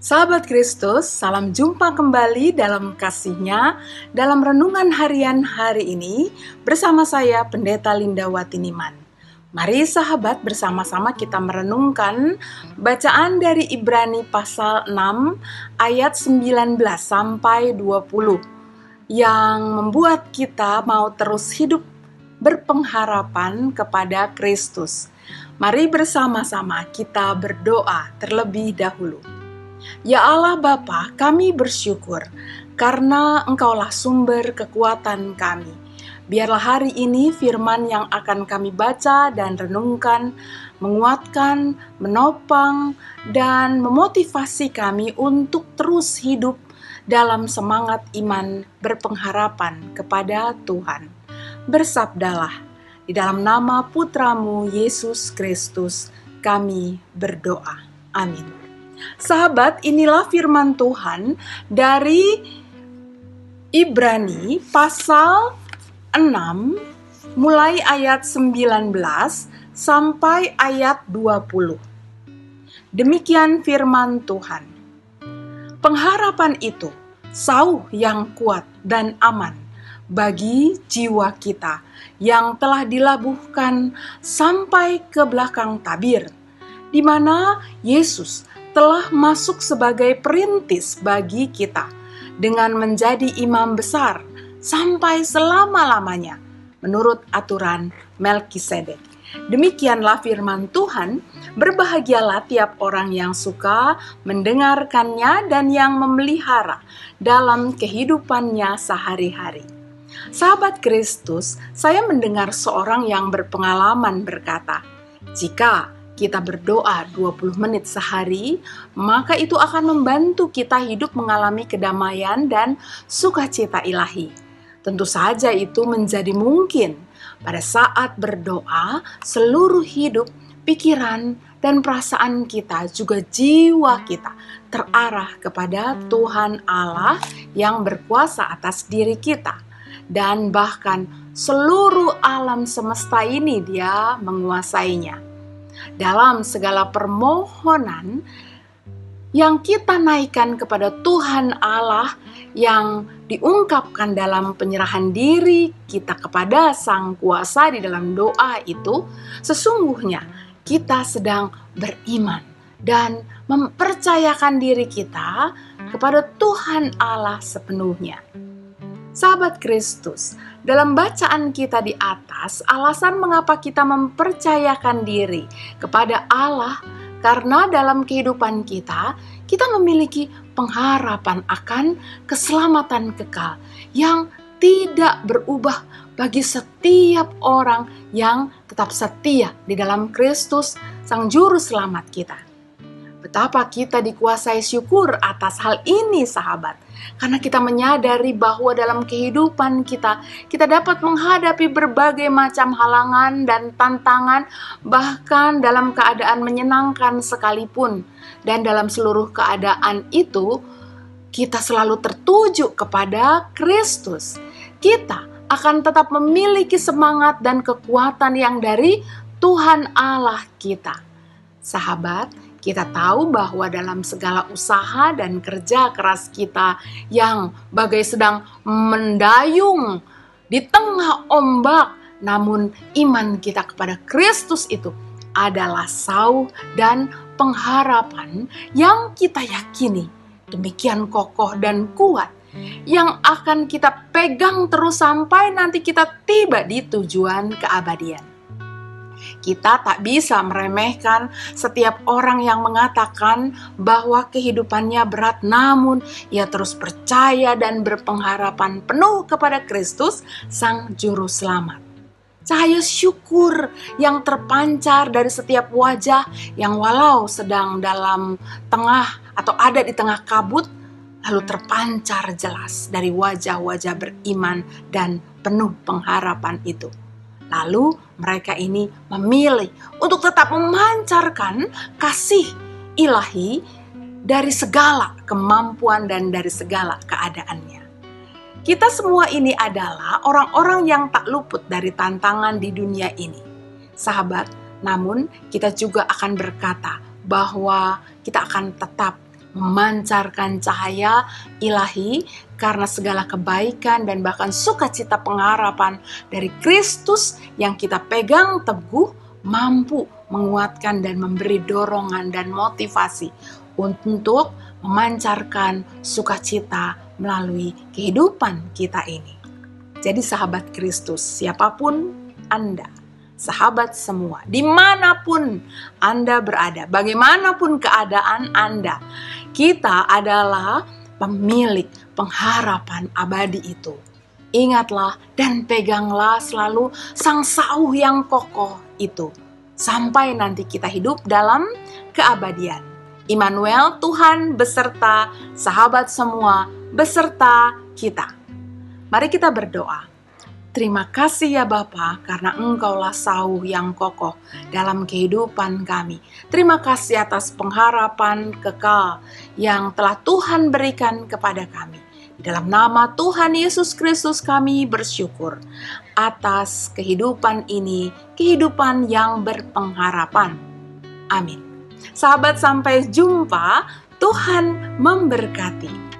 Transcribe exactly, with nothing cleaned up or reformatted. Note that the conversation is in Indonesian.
Sahabat Kristus, salam jumpa kembali dalam kasih-Nya dalam renungan harian hari ini bersama saya Pendeta Linda Watiniman. Mari sahabat bersama-sama kita merenungkan bacaan dari Ibrani pasal enam ayat sembilan belas sampai dua puluh yang membuat kita mau terus hidup berpengharapan kepada Kristus. Mari bersama-sama kita berdoa terlebih dahulu. Ya Allah Bapa, kami bersyukur karena Engkaulah sumber kekuatan kami. Biarlah hari ini firman yang akan kami baca dan renungkan menguatkan, menopang, dan memotivasi kami untuk terus hidup dalam semangat iman berpengharapan kepada Tuhan. Bersabdalah, di dalam nama Putramu Yesus Kristus kami berdoa. Amin. Sahabat, inilah firman Tuhan dari Ibrani pasal enam mulai ayat sembilan belas sampai ayat dua puluh. Demikian firman Tuhan. Pengharapan itu sauh yang kuat dan aman bagi jiwa kita yang telah dilabuhkan sampai ke belakang tabir, di mana Yesus telah masuk sebagai perintis bagi kita dengan menjadi imam besar sampai selama-lamanya menurut aturan Melkisedek. Demikianlah firman Tuhan, berbahagialah tiap orang yang suka mendengarkannya dan yang memelihara dalam kehidupannya sehari-hari. Sahabat Kristus, saya mendengar seorang yang berpengalaman berkata, jika kita berdoa dua puluh menit sehari, maka itu akan membantu kita hidup mengalami kedamaian dan sukacita ilahi. Tentu saja itu menjadi mungkin pada saat berdoa, seluruh hidup, pikiran, dan perasaan kita, juga jiwa kita terarah kepada Tuhan Allah yang berkuasa atas diri kita. Dan bahkan seluruh alam semesta ini Dia menguasainya. Dalam segala permohonan yang kita naikkan kepada Tuhan Allah yang diungkapkan dalam penyerahan diri kita kepada Sang Kuasa di dalam doa itu, sesungguhnya kita sedang beriman dan mempercayakan diri kita kepada Tuhan Allah sepenuhnya. Sahabat Kristus, dalam bacaan kita di atas, alasan mengapa kita mempercayakan diri kepada Allah, karena dalam kehidupan kita, kita memiliki pengharapan akan keselamatan kekal yang tidak berubah bagi setiap orang yang tetap setia di dalam Kristus, Sang Juru Selamat kita. Betapa kita dikuasai syukur atas hal ini, sahabat. Karena kita menyadari bahwa dalam kehidupan kita, kita dapat menghadapi berbagai macam halangan dan tantangan, bahkan dalam keadaan menyenangkan sekalipun. Dan dalam seluruh keadaan itu, kita selalu tertuju kepada Kristus. Kita akan tetap memiliki semangat dan kekuatan yang dari Tuhan Allah kita. Sahabat, kita tahu bahwa dalam segala usaha dan kerja keras kita yang bagai sedang mendayung di tengah ombak, namun iman kita kepada Kristus itu adalah sauh dan pengharapan yang kita yakini demikian kokoh dan kuat, yang akan kita pegang terus sampai nanti kita tiba di tujuan keabadian. Kita tak bisa meremehkan setiap orang yang mengatakan bahwa kehidupannya berat, namun ia terus percaya dan berpengharapan penuh kepada Kristus, Sang Juru Selamat. Cahaya syukur yang terpancar dari setiap wajah yang walau sedang dalam tengah atau ada di tengah kabut, lalu terpancar jelas dari wajah-wajah beriman dan penuh pengharapan itu. Lalu mereka ini memilih untuk tetap memancarkan kasih ilahi dari segala kemampuan dan dari segala keadaannya. Kita semua ini adalah orang-orang yang tak luput dari tantangan di dunia ini. Sahabat, namun kita juga akan berkata bahwa kita akan tetap memancarkan cahaya ilahi karena segala kebaikan dan bahkan sukacita pengharapan dari Kristus yang kita pegang teguh mampu menguatkan dan memberi dorongan dan motivasi untuk memancarkan sukacita melalui kehidupan kita ini. Jadi sahabat Kristus, siapapun Anda, sahabat semua, dimanapun Anda berada, bagaimanapun keadaan Anda, kita adalah pemilik pengharapan abadi itu. Ingatlah dan peganglah selalu sang sauh yang kokoh itu, sampai nanti kita hidup dalam keabadian. Immanuel, Tuhan beserta sahabat semua, beserta kita. Mari kita berdoa. Terima kasih ya Bapa, karena Engkaulah sauh yang kokoh dalam kehidupan kami. Terima kasih atas pengharapan kekal yang telah Tuhan berikan kepada kami. Di dalam nama Tuhan Yesus Kristus kami bersyukur atas kehidupan ini, kehidupan yang berpengharapan. Amin. Sahabat, sampai jumpa. Tuhan memberkati.